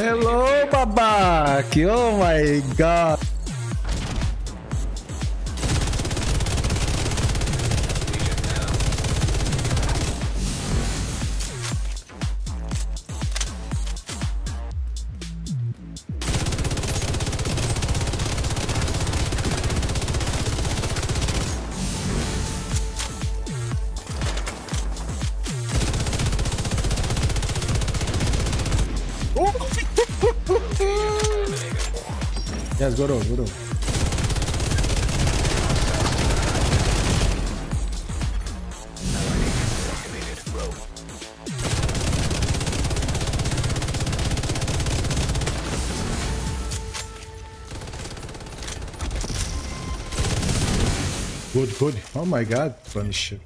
Hello, babaque! Oh my god! Yes, go to. Good. Oh my god, Punisher.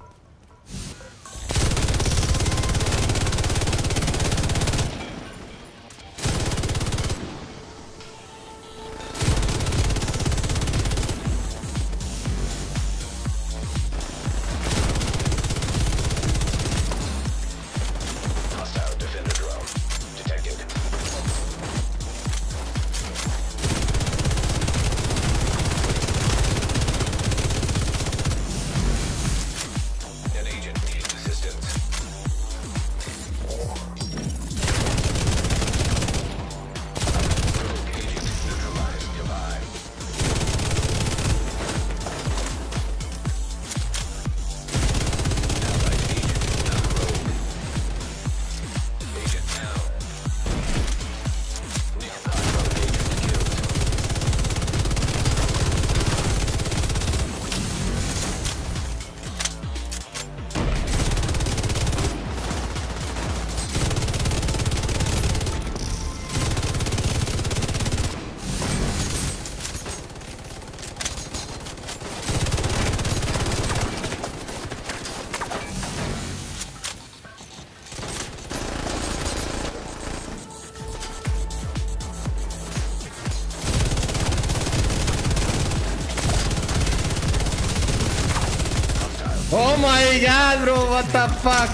Oh my god, bro, what the fuck?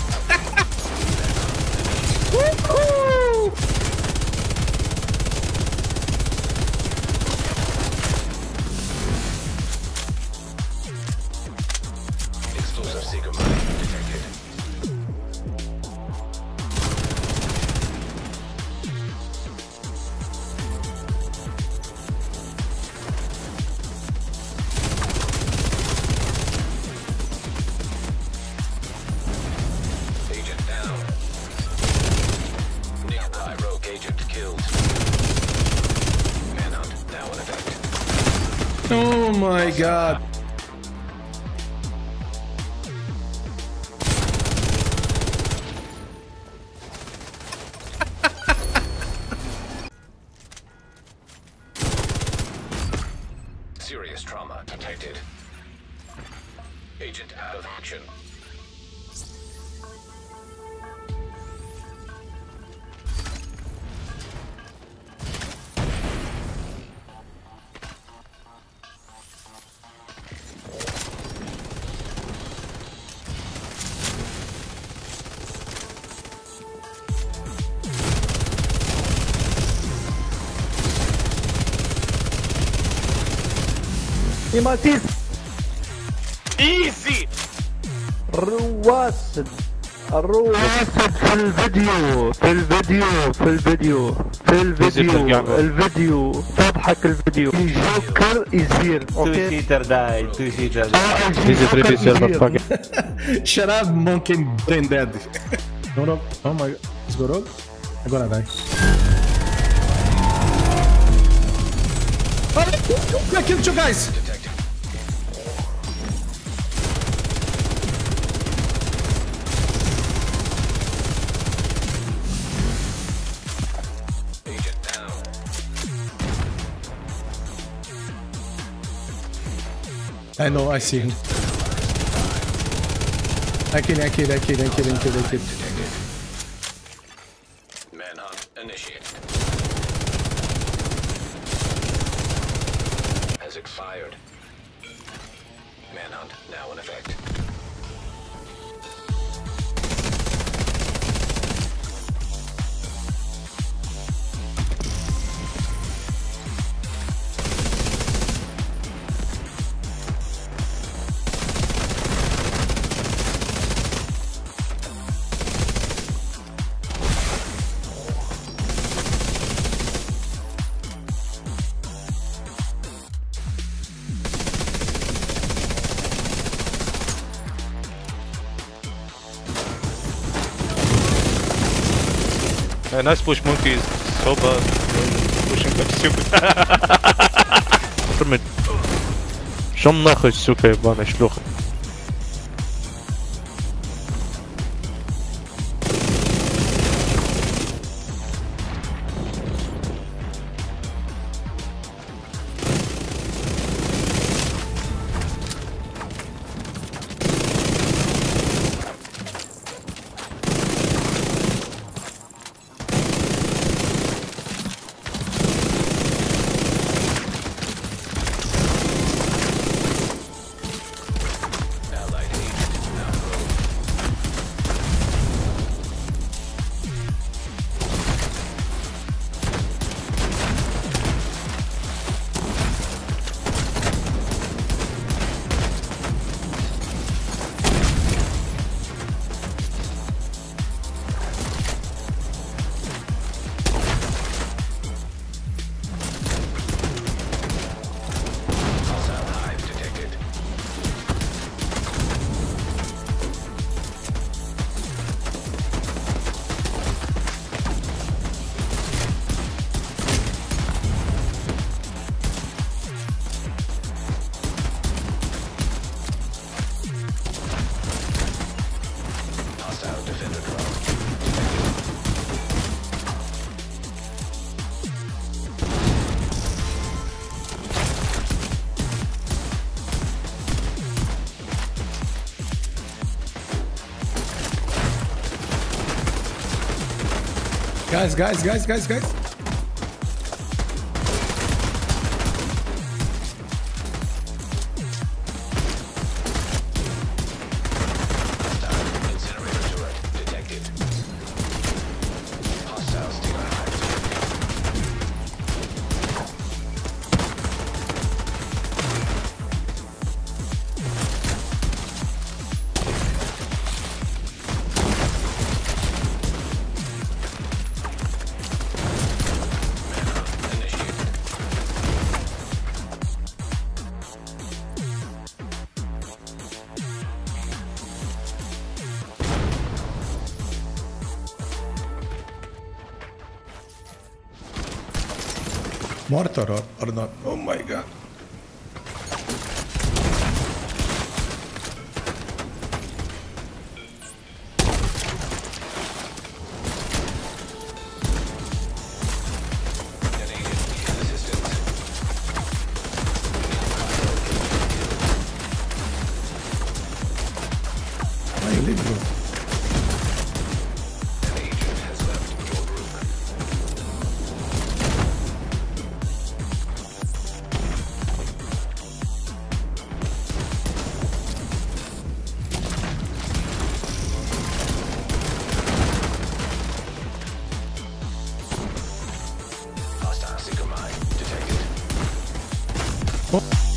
Explosive Sigma detected. Oh my god. Serious trauma detected. Agent out of action. Matisse Easy! رواسد الرواسد في الفيديو تضحك الفيديو الجوكر يزير Shut up, monkey brain dead. No. Oh my god. Let's go rogue. Agora vai. I killed you guys! Agent down. I know, I see him. I killed. Manhunt initiated. Has expired. Manhunt now in effect. nice push, monkeys. So bad. Pushing like stupid. Vermit. Schon nachher, сука, ебаная шлюха. Guys. Incinerator turret detected. Hostiles still alive. Mortar or not? Oh my god. Why you leave, bro? Hostile Seeker mine detected. Oh.